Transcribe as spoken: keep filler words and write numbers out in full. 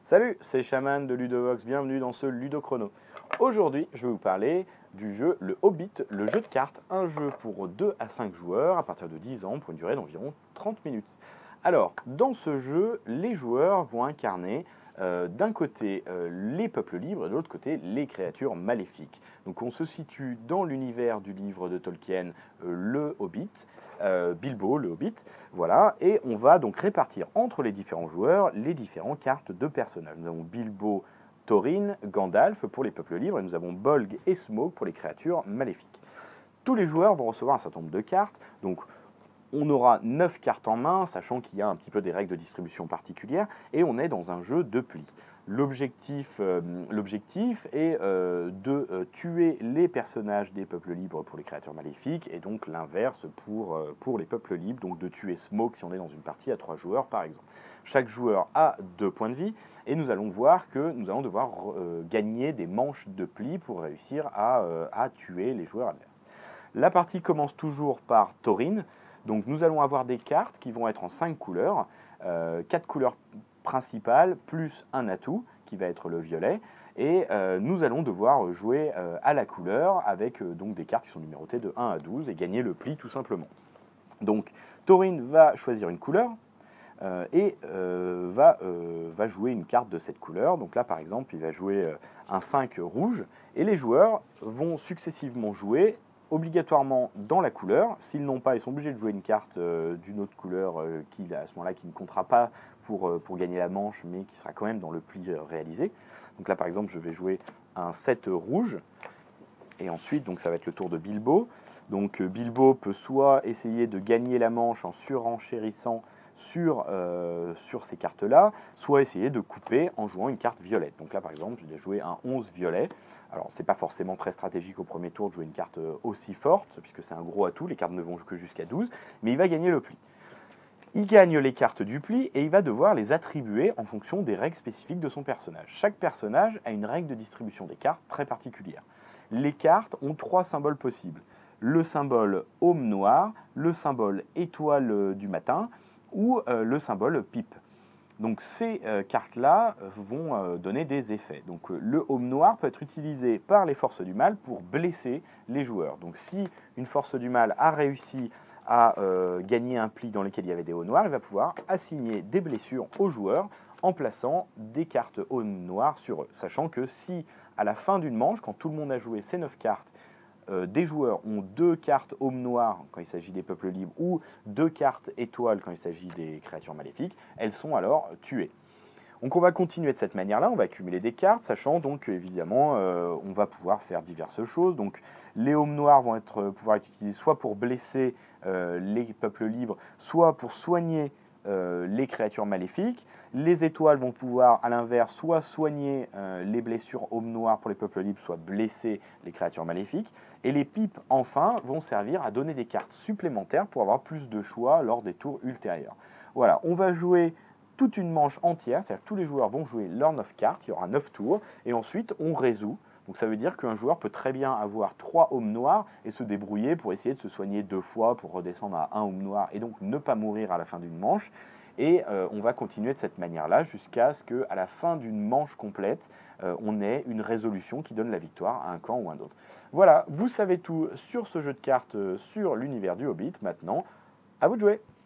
Salut, c'est Shaman de Ludovox, bienvenue dans ce Ludochrono. Aujourd'hui, je vais vous parler du jeu Le Hobbit, le jeu de cartes, un jeu pour deux à cinq joueurs à partir de dix ans pour une durée d'environ trente minutes. Alors, dans ce jeu, les joueurs vont incarner euh, d'un côté euh, les peuples libres et de l'autre côté les créatures maléfiques. Donc on se situe dans l'univers du livre de Tolkien, euh, Le Hobbit, euh, Bilbo, le Hobbit, voilà, et on va donc répartir entre les différents joueurs les différentes cartes de personnages. Nous avons Bilbo, Thorin, Gandalf pour les peuples libres et nous avons Bolg et Smaug pour les créatures maléfiques. Tous les joueurs vont recevoir un certain nombre de cartes, donc on aura neuf cartes en main, sachant qu'il y a un petit peu des règles de distribution particulières, et on est dans un jeu de plis. L'objectif, euh, l'objectif est euh, de euh, tuer les personnages des peuples libres pour les créatures maléfiques, et donc l'inverse pour, euh, pour les peuples libres, donc de tuer Smaug si on est dans une partie à trois joueurs par exemple. Chaque joueur a deux points de vie, et nous allons voir que nous allons devoir euh, gagner des manches de plis pour réussir à, euh, à tuer les joueurs adverses. La partie commence toujours par Thorin. Donc nous allons avoir des cartes qui vont être en cinq couleurs, euh, quatre couleurs principales plus un atout qui va être le violet, et euh, nous allons devoir jouer euh, à la couleur avec euh, donc des cartes qui sont numérotées de un à douze et gagner le pli tout simplement. Donc Thorin va choisir une couleur euh, et euh, va, euh, va jouer une carte de cette couleur. Donc là par exemple il va jouer euh, un cinq rouge et les joueurs vont successivement jouer obligatoirement dans la couleur. S'ils n'ont pas, ils sont obligés de jouer une carte euh, d'une autre couleur euh, qui, à ce moment-là, qui ne comptera pas pour, euh, pour gagner la manche, mais qui sera quand même dans le pli euh, réalisé. Donc là, par exemple, je vais jouer un sept rouge. Et ensuite, donc, ça va être le tour de Bilbo. Donc euh, Bilbo peut soit essayer de gagner la manche en surenchérissant sur, euh, sur ces cartes-là, soit essayer de couper en jouant une carte violette. Donc là, par exemple, je vais jouer un onze violet. Alors, ce n'est pas forcément très stratégique au premier tour de jouer une carte aussi forte, puisque c'est un gros atout, les cartes ne vont que jusqu'à douze, mais il va gagner le pli. Il gagne les cartes du pli et il va devoir les attribuer en fonction des règles spécifiques de son personnage. Chaque personnage a une règle de distribution des cartes très particulière. Les cartes ont trois symboles possibles. Le symbole aume noir, le symbole étoile du matin ou euh, le symbole pipe. Donc ces euh, cartes-là vont euh, donner des effets. Donc euh, le aume noir peut être utilisé par les forces du mal pour blesser les joueurs. Donc si une force du mal a réussi à euh, gagner un pli dans lequel il y avait des aumes noirs, il va pouvoir assigner des blessures aux joueurs en plaçant des cartes aume noires sur eux. Sachant que si à la fin d'une manche, quand tout le monde a joué ces neuf cartes, Euh, des joueurs ont deux cartes aume noire quand il s'agit des peuples libres ou deux cartes étoiles quand il s'agit des créatures maléfiques, elles sont alors tuées. Donc on va continuer de cette manière-là, on va accumuler des cartes, sachant donc évidemment euh, on va pouvoir faire diverses choses. Donc les aumes noirs vont être, pouvoir être utilisés soit pour blesser euh, les peuples libres, soit pour soigner euh, les créatures maléfiques. Les étoiles vont pouvoir, à l'inverse, soit soigner euh, les blessures aume noires pour les peuples libres, soit blesser les créatures maléfiques. Et les pipes, enfin, vont servir à donner des cartes supplémentaires pour avoir plus de choix lors des tours ultérieurs. Voilà, on va jouer toute une manche entière, c'est-à-dire que tous les joueurs vont jouer leurs neuf cartes, il y aura neuf tours, et ensuite on résout. Donc ça veut dire qu'un joueur peut très bien avoir trois aumes noirs et se débrouiller pour essayer de se soigner deux fois pour redescendre à un aume noir et donc ne pas mourir à la fin d'une manche. Et euh, on va continuer de cette manière-là jusqu'à ce qu'à la fin d'une manche complète, euh, on ait une résolution qui donne la victoire à un camp ou à un autre. Voilà, vous savez tout sur ce jeu de cartes, euh, sur l'univers du Hobbit. Maintenant, à vous de jouer!